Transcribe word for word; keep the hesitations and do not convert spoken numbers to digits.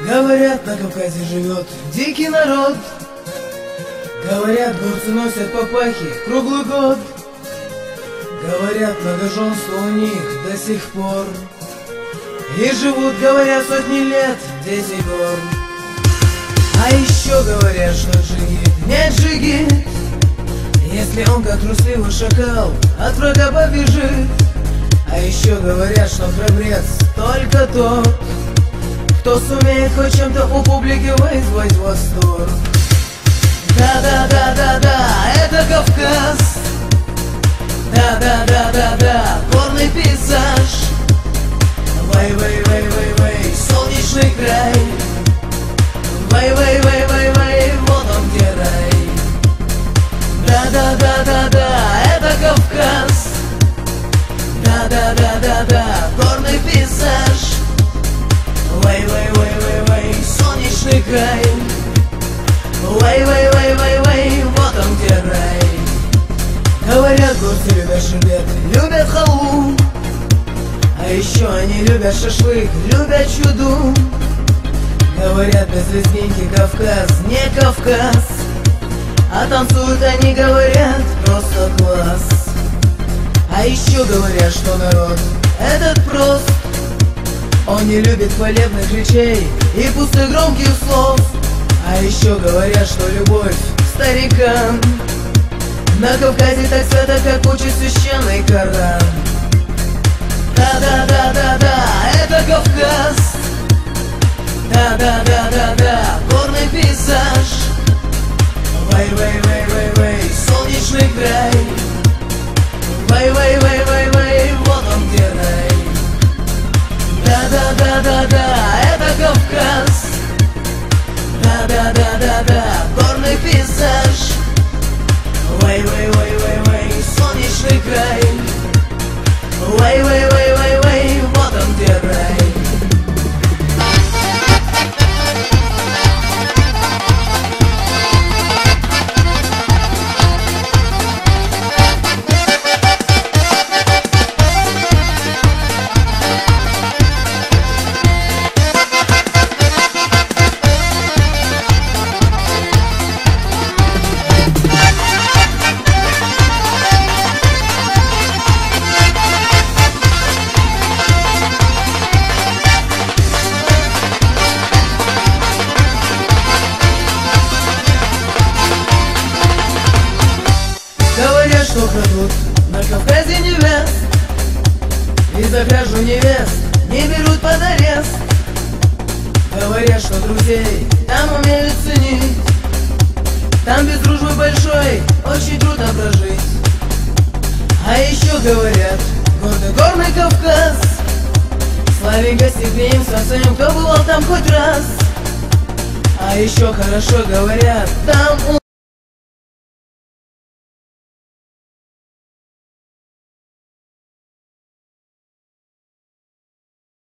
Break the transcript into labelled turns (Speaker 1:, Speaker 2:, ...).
Speaker 1: Говорят, на Кавказе живет дикий народ. Говорят, горцы носят папахи круглый год. Говорят, многоженство у них до сих пор. И живут, говорят, сотни лет дети гор. А еще говорят, что джигит не джигит, если он, как трусливый шакал, от врага побежит. А еще говорят, что храбрец только тот, кто сумеет хоть чем-то у публики вызвать восторг. Да-да-да-да-да, это Кавказ. Да-да-да-да-да, горный пейзаж. Вай-вай-вай-вай-вай, солнечный край. Вай-вай-вай-вай-вай, вот он где рай. Да-да-да-да-да, это Кавказ. Да-да-да-да-да, горный пейзаж. Вай-вай-вай-вай-вай, солнечный край. Вай-вай-вай-вай-вай, вот он где рай. Говорят, горцы любят шербет, любят халву. А еще они любят шашлык, любят чуду. Говорят, без лезгинки Кавказ не Кавказ. А танцуют они, говорят, просто класс. А еще говорят, что народ этот прост. Он не любит хвалебных речей и пустых громких слов. А еще говорят, что любовь к старикам на Кавказе так свято, как учит священный Коран. Да-да-да-да-да, это Кавказ. Да-да-да-да-да, горный пейзаж. Вай-вай-вай-вай-вай, солнечный край. Вай-вай-вай-вай-вай, вот он где рай. Да-да-да-да-да, это Кавказ. Да-да-да-да-да, горный пейзаж. Вай-вай-вай-вай-вай, солнечный край. Вай-вай-вай-вай-вай, вот он где рай. Говорят, что крадут на Кавказе невест, и за кражу невест не берут под арест. Говорят, что друзей там умеют ценить, там без дружбы большой очень трудно прожить. А еще говорят, гордый горный Кавказ славен гостеприимством своим, кто бывал там хоть раз. А еще хорошо говорят, там у